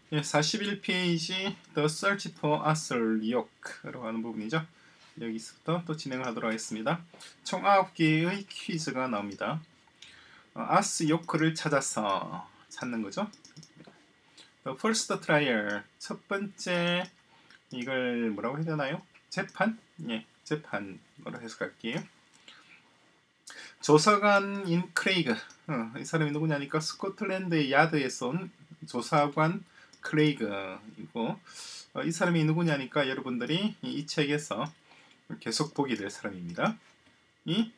예, 41페이지 The Search for Arthur Yoke라고 하는 부분이죠. 여기서부터 또 진행하도록 하겠습니다. 총 9개의 퀴즈가 나옵니다. 아스 요크를 찾아서 찾는 거죠. The first trial, 첫 번째 이걸 뭐라고 해야 되나요? 재판? 예, 재판으로 해석할게요. 조사관인 크레이그, 이 사람이 누구냐니까 스코틀랜드의 야드에서 온 조사관 크레이그이고, 이 사람이 누구냐니까 여러분들이 이 책에서 계속 보게 될 사람입니다. 이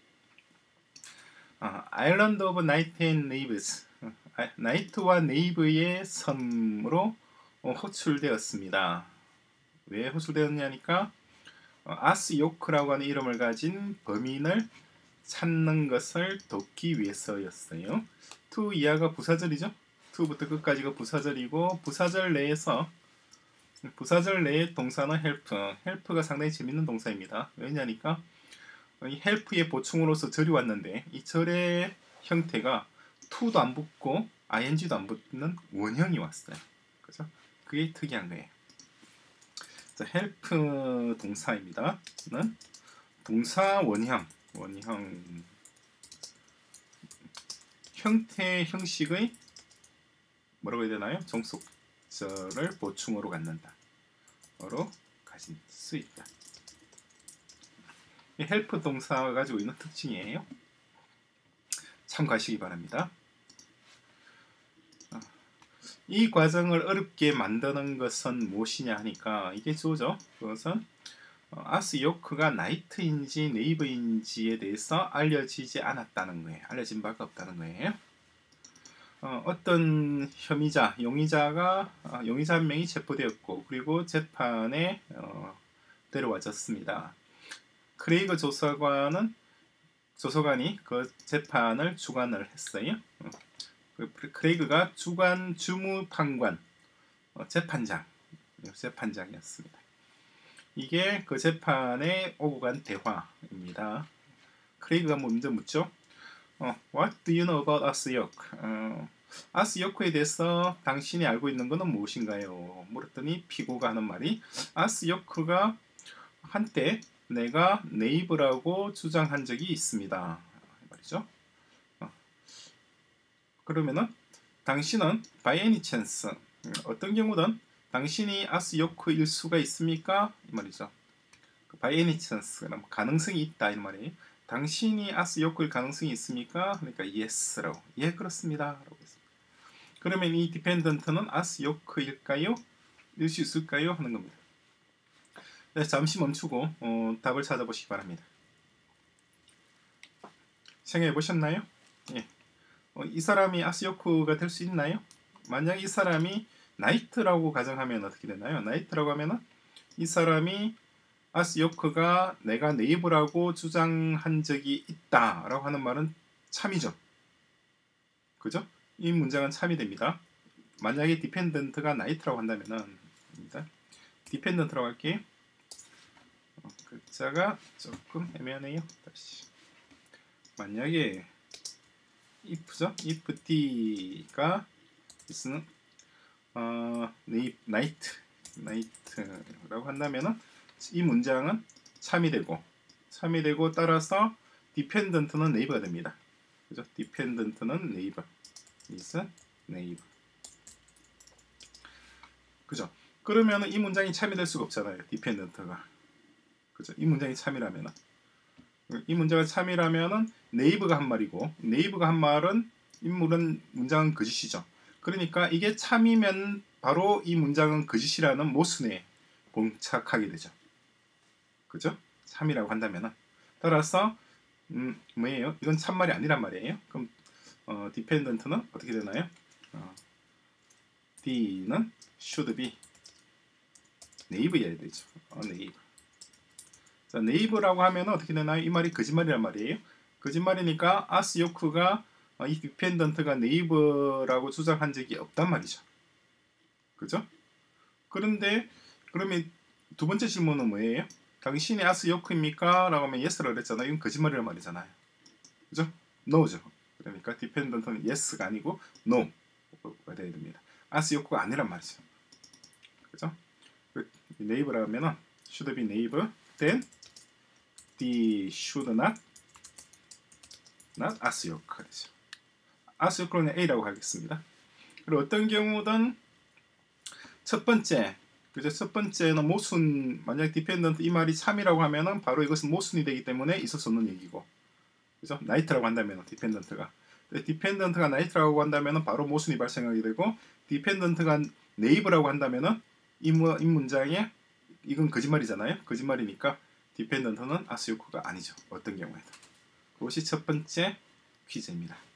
아일랜드 오브 나이트 앤 네이브스, 나이트와 네이브의 섬으로 호출되었습니다. 왜 호출되었냐니까 아스 요크라고 하는 이름을 가진 범인을 찾는 것을 돕기 위해서였어요. to 이하가 부사절이죠. to부터 끝까지가 부사절이고, 부사절 내의 동사는 help가 상당히 재밌는 동사입니다. 왜냐니까 이 help의 보충으로서 절이 왔는데 이 절의 형태가 to도 안 붙고 ing도 안 붙는 원형이 왔어요. 그죠? 그게 특이한 거예요. 자, help 동사입니다. 는 동사 원형 형태 형식의 뭐라고 해야 되나요? 종속절을 보충으로 갖는다. 어로 가질 수 있다. 이 help 동사가 가지고 있는 특징이에요. 참고하시기 바랍니다. 이 과정을 어렵게 만드는 것은 무엇이냐 하니까 이게 주어죠. 그것은 아스 요크가 나이트인지 네이버인지에 대해서 알려지지 않았다는 거예요. 알려진 바가 없다는 거예요. 어떤 용의자 한 명이 체포되었고, 그리고 재판에 데려와졌습니다. 크레이그 조사관이 그 재판을 주관을 했어요. 크레이그가 주무판관, 재판장이었습니다. 이게 그 재판에 오고 간 대화입니다. 크레이그가 먼저 묻죠. What do you know about 아스 요크? 아스 요크에 대해서 당신이 알고 있는 것은 무엇인가요? 물었더니 피고가 하는 말이 아스 요크가 한때 내가 네이버라고 주장한 적이 있습니다. 말이죠. 그러면은 당신은 by any chance, 어떤 경우든 당신이 아스 요크일 수가 있습니까? 이 말이죠. by any chance, 가능성이 있다 이 말이에요. 당신이 아스 요크일 가능성이 있습니까? 그러니까 yes라고. 예, 그렇습니다. 라고 했습니다. 그러면 이 dependent는 아스 요크일까요? 일 수 있을까요? 하는 겁니다. 네, 잠시 멈추고 답을 찾아보시기 바랍니다. 생각해 보셨나요? 예. 이 사람이 아스 요크가 될 수 있나요? 만약 이 사람이 나이트라고 가정하면 어떻게 되나요? 나이트라고 하면은 이 사람이 아스 요크가 내가 네이버라고 주장한 적이 있다라고 하는 말은 참이죠. 그죠? 이 문장은 참이 됩니다. 만약에 디펜던트가 나이트라고 한다면은 디펜던트라고 할게요. 글자가 조금 애매하네요. 다시. 만약에 if죠? if d가 있으면 나이트라고 한다면은 이 문장은 참이 되고 따라서 dependent는 네이버가 됩니다. 그죠? dependent는 네이버, is 네이버. 그죠? 그러면은 이 문장이 참이 될 수가 없잖아요. dependent가. 그죠? 이 문장이 참이라면은. 이 문장이 참이라면은 네이버가 한 말이고, 네이버가 한 말은 인물은 문장은 거짓이죠. 그러니까 이게 참이면 바로 이 문장은 거짓이라는 모순에 봉착하게 되죠. 그죠? 참이라고 한다면은. 따라서 뭐예요? 이건 참말이 아니란 말이에요. 그럼 dependent는 어떻게 되나요? D는 should be 네이버여야 되죠. 네이버. 자, 네이버라고 하면 어떻게 되나요? 이 말이 거짓말이란 말이에요. 거짓말이니까 아스 요크가 이 디펜던트가 네이버라고 주장한 적이 없단 말이죠. 그죠? 그런데 그러면 두 번째 질문은 뭐예요? 당신이 아스 요크입니까? 라고 하면 yes라고 그랬잖아요. 이건 거짓말이란 말이잖아요. 그죠? no죠. 그러니까 디펜던트는 yes가 아니고 no가 돼야 됩니다. 아스 요크가 아니란 말이죠. neighbor라면은 should be neighbor, then the should not as 역할이죠. as 역할은 A라고 하겠습니다. 그리고 어떤 경우든 첫 번째, 그죠? 첫 번째는 모순, 만약 dependent 이 말이 참이라고 하면은 바로 이것은 모순이 되기 때문에 있을 수 없는 얘기고, 그죠? night라고 한다면 dependent가, dependent가 night라고 한다면은 바로 모순이 발생하게 되고, dependent가 neighbor라고 한다면은 이 문장에 이건 거짓말이잖아요. 거짓말이니까 dependent는 as 요구가 아니죠. 어떤 경우에도. 그것이 첫 번째 퀴즈입니다.